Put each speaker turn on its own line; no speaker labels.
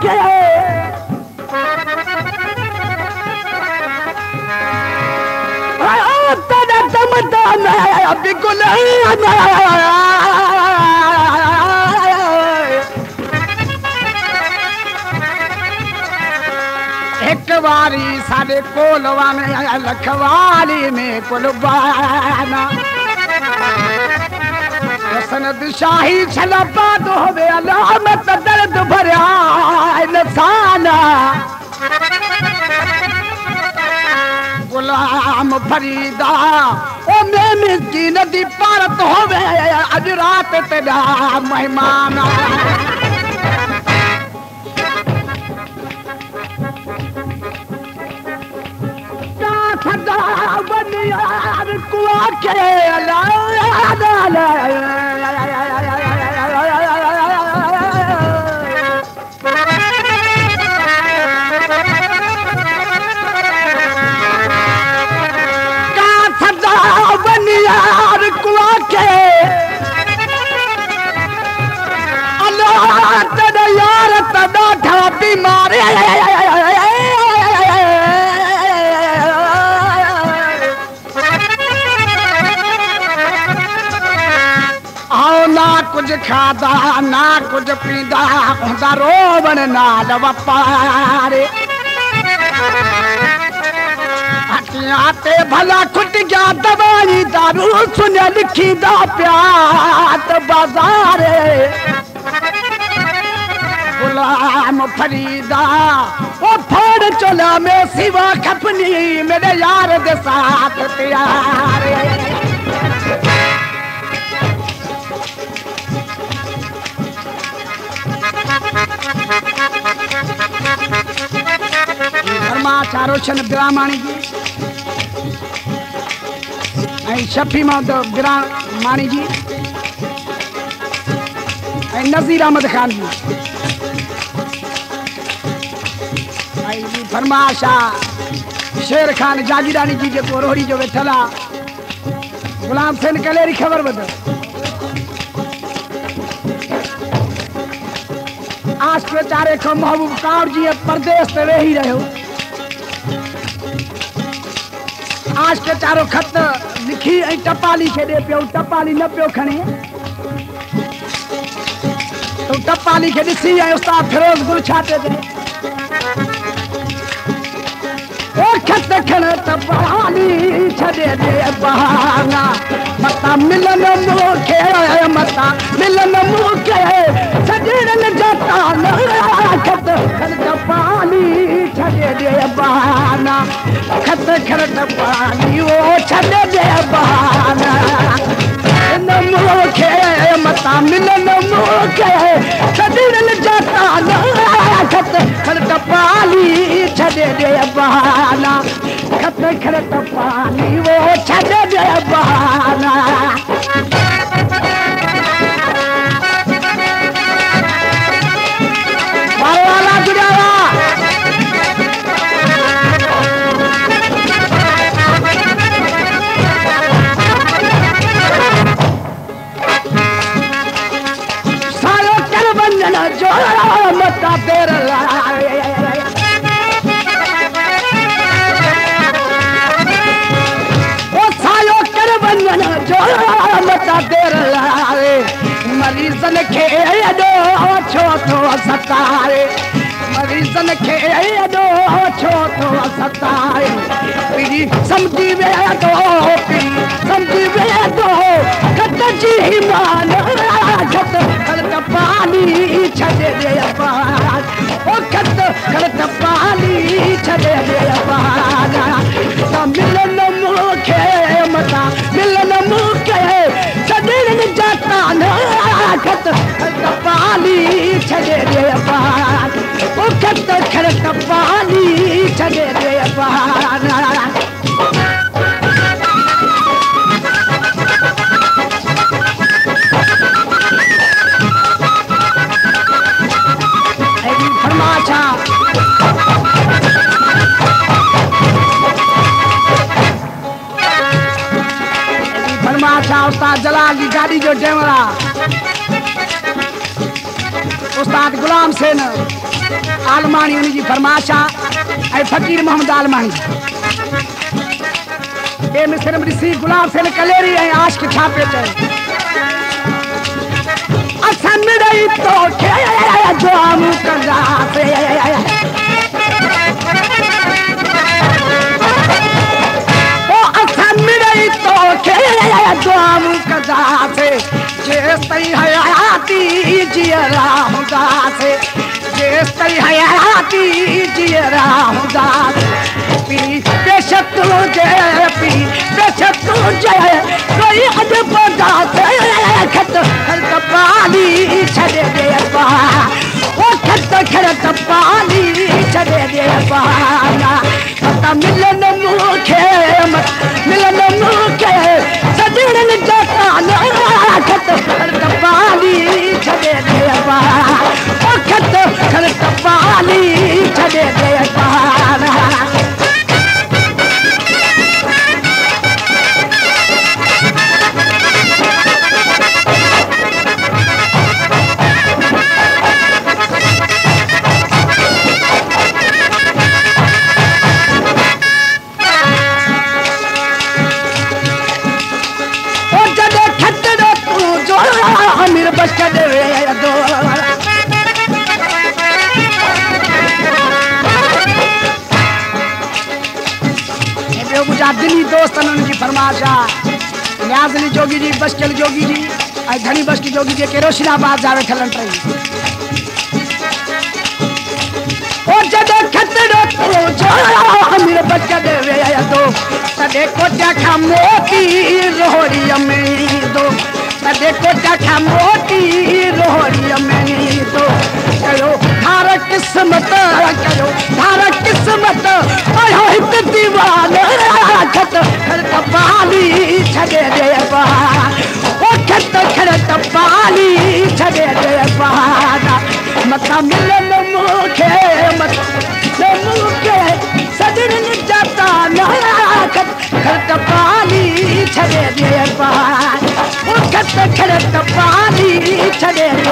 के तेरा दमदा मैं बिल्कुल एक बारी सारे कोलवा में लखवाली में कुलबाना सनद शाही छलपा दो वे अलामत दर्द भरा इंसाना गुलाम फरीदा ओ मैं मिस्कीन दी पारत होवे अज रात तेरा मेहमान क्या सदा बनियार कुआ के यार कुआ के अल्लाह तेरा यार तदा था बीमार आओ ना कुछ खादा ना कुछ पीदा होंदा रोवन नाल वपारे ते भला खुट गया दवाई दारू सुन लिखी दा प्यात बाजार गुलाम फरीदा ओ फोड़ चला में सिवा खपनी मेरे यार दे साथ तैयार चारों शन ग्रामाणी जी शफी मोहम्मद ग्रामाणी जी नजीर अहमद खान जी फरमाशा शेर खान जागीरानी जी जो रोहड़ी जो वेठला गुलाम सेन कलेरी खबर बदल आज के चारे को महबूब कौर जी परदेश पे रही रहे आज के चारों खत लिखी टपाली के दे पियो टपाली न पियो खणी तो टपाली के दिसी है उस्ताद फिरोज गुल छाते दे ओ खत खण टपाली छदे दे बहाना मता मिलन मुखे मता मिलन मुखे सजन जाता न खत खण टपाली छदे दे बहाना खत खण टपाली ओ छदे दे बहाना न मुखे मता मिलन मुखे सजन जाता न खत खण टपाली छदे दे बहाना खत खण टपाली ओ छदे दे बहाना वाला जुड़ावा सारो कर बंधन जोड़ा मता तेरा मता देर लारे मरीजन खे अडो छो थो सतारे मरीजन खे अडो छो थो सतारे पीरी समझी वे दो पीरी समझी वे दो खत जी मान खत खत पानी छदे दे पान ओ खत खत पानी छदे दे पान मिलन मुखे मता मिलन मुखे सदन जाता न खत खत पानी छदे दे पान ओ खत खत पानी छदे दे पान फरमाशा उस्ताद जलाल की गाड़ी जो टेमरा उस्ताद गुलाम सेन आलमानी उन जी फरमाइश आहे फकीर मोहम्मद आलमानी ए मिस्र ॾिसी गुलाम सेन कलेरी ऐं आशिक छा पियो चए असां मिड़ई तोखे दुआऊं कंदासीं दुआऊं कंदासीं जेसि ताईं हयाती जीअरा हूंदासीं जेसि ताईं हयाती जीअरा हूंदासीं पी बेशक तुंहिंजे पी बेशक तुंहिंजे कोई अॼु पवंदासीं खत खत पाली छॾे ॾे पा ओ खत खत पाली छॾे ॾे पाना मत मिलन मूंखे मिलन मूंखे सजणनि जा ताना खत खत पाली छॾे ॾे पा ओ खत खत पाली छॾे ॾे पाना अमीर बस कर दो मुझा दिली दोस्त उनकी फरमाइश आहे न्याज़ अली जोगी जी बशकल जोगी जी ऐं धनी बशकी जोगी जी के रोशनाबाद जा वेठल टई ओ जॾहिं खतरो तुंहिंजो अमीर बस कर दो तॾहिं कोटा खां मोती रोहड़ीअ में दो तॾहिं कोटा खां मोती रोहड़ीअ में दो कयो धार क़िस्मत कयो धार क़िस्मत आयो हिकु दीवानो खत खत पाली छॾे ॾे पा ओ खत खत पाली छॾे ॾे पा मथां मिलन मूंखे मूंखे सजणनि जा ताना खत खत पाली छॾे ॾे पा ओ खत खत पाली छॾे